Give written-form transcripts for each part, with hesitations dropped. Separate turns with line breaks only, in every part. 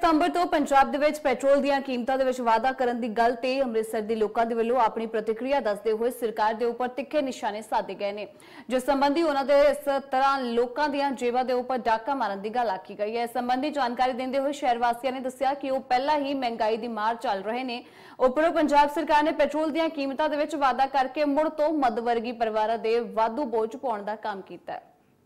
ਸਤੰਬਰ ਤੋਂ ਪੰਜਾਬ ਦੇ ਵਿੱਚ ਪੈਟਰੋਲ ਦੀਆਂ ਕੀਮਤਾਂ ਦੇ ਵਿੱਚ ਵਾਧਾ ਕਰਨ ਦੀ ਗੱਲ ਤੇ ਅੰਮ੍ਰਿਤਸਰ ਦੇ ਲੋਕਾਂ ਦੇ ਵੱਲੋਂ ਆਪਣੀ ਪ੍ਰਤੀਕਿਰਿਆ ਦੱਸਦੇ ਹੋਏ ਸਰਕਾਰ ਦੇ ਉੱਪਰ ਤਿੱਖੇ ਨਿਸ਼ਾਨੇ ਸਾਧੇ ਗਏ ਨੇ, ਜਿਸ ਸੰਬੰਧੀ ਉਹਨਾਂ ਦੇ ਇਸ ਤਰ੍ਹਾਂ ਲੋਕਾਂ ਦੀਆਂ ਜੇਬਾਂ ਦੇ ਉੱਪਰ ਡਾਕਾ ਮਾਰਨ ਦੀ ਗੱਲ ਆਖੀ ਗਈ ਹੈ। ਇਸ ਸੰਬੰਧੀ ਜਾਣਕਾਰੀ ਦਿੰਦੇ ਹੋਏ ਸ਼ਹਿਰ ਵਾਸੀਆਂ ਨੇ ਦੱਸਿਆ ਕਿ ਉਹ ਪਹਿਲਾਂ ਹੀ ਮਹਿੰਗਾਈ ਦੀ ਮਾਰ ਚੱਲ ਰਹੇ ਨੇ। ਉੱਪਰੋਂ ਪੰਜਾਬ ਸਰਕਾਰ ਨੇ ਪੈਟਰੋਲ ਦੀਆਂ ਕੀਮਤਾਂ ਦੇ ਵਿੱਚ ਵਾਧਾ ਕਰਕੇ ਮੁੜ ਤੋਂ ਮੱਧ ਵਰਗੀ ਪਰਿਵਾਰਾਂ ਦੇ ਵਾਧੂ ਬੋਝ ਪਾਉਣ ਦਾ ਕੰਮ ਕੀਤਾ ਹੈ।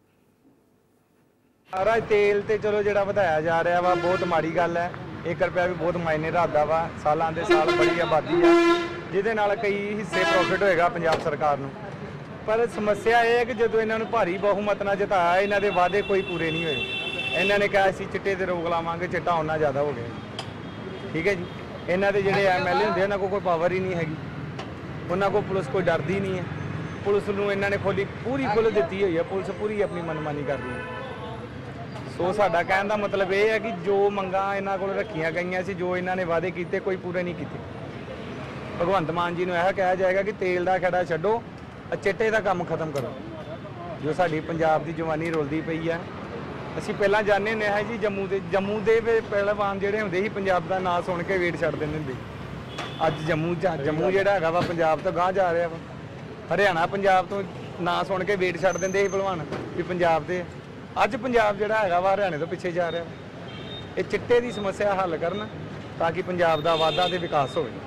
ਸਾਰਾ तेल तो चलो जो ਵਧਾਇਆ जा रहा वा बहुत माड़ी गल है। 1 रुपया भी बहुत मायने रखता वा। सालों के साल बड़ी आबादी है जिहदे नाल कई हिस्से प्रॉफिट होएगा पंजाब सरकार नूं। पर समस्या यह है कि जो इन्होंने भारी बहुमत नाल जिताया इन्हों के वादे कोई पूरे नहीं होए। इन्होंने कहा असीं चिट्टे ते रोक लावांगे, चिट्टा उन्ना ज़्यादा हो गया। ठीक है जी, इन्हों के जिहड़े MLA हुंदे उन्हां कोल कोई पावर ही नहीं हैगी, उन्हां कोल पुलिस कोई डरदी नहीं है। पुलिस नूं इन्हां ने पूरी खुल दित्ती होई है, पुलिस पूरी अपनी मनमानी कर रही है। सो साडा कहने का मतलब ये है कि जो मंगां इन्हां कोल रखियां गईयां सी, जो इन्हां ने वादे कीते कोई पूरे नहीं कीते। भगवंत मान जी नूं यह कहा जाएगा कि तेल का खड़ा छड्डो, चिट्टे का काम खत्म करो। जो साडी पंजाब की जवानी रुलदी पई है, असीं पहलां जाणदे हुंदे हां जी जम्मू दे पहलवान जिहड़े हुंदे सी पंजाब दा नां सुण के वेट छड्ड दिंदे हुंदे। अज जम्मू जिहड़ा हैगा वा पंजाब तो गांह जा रहा वा। हरियाणा पंजाब तो नां सुण के वेट छड्ड दिंदे सी पहलवान भी पंजाब दे। अज पंजाब जिहड़ा हैगा वा हरियाणे तो पिछे जा रहा। ये चिट्टे की समस्या हल करन ताकि पंजाब का वाधा ते विकास होवे।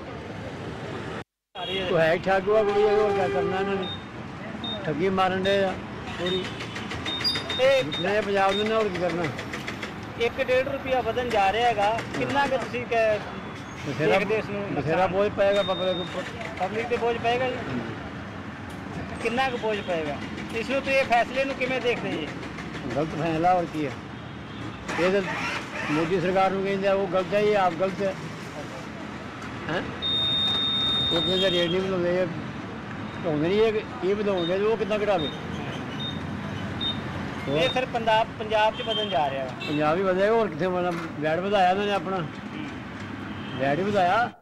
तो है ठगुआ कुड़ी और क्या करना इन्होंने, ठगी मारन दे पूरी नए पंजाब ने और की करना।
1-1.5 रुपया बदन जा रहा है, कितना के तुसीं
बथेरा बोझ पेगा पब्लिक ऊपर,
पब्लिक ते बोझ पेगा जी, कितना का बोझ पेगा। इसनूं तो ये फैसले नूं किवें देखदे जी?
गलत फैसला और की है ये तो मोदी सरकार को कहें वो गलत है, ये आप गलत है। वो कहते रेट नहीं बनाते, ये घटाते नहीं है, ये बताओगे तो वो कितना घटावे।
ये सर पंजाब च बदन जा रहा है,
पंजाब ही बधेगा और कितने मतलब वैट बढ़ाया उन्होंने अपना, वैट ही बढ़ाया।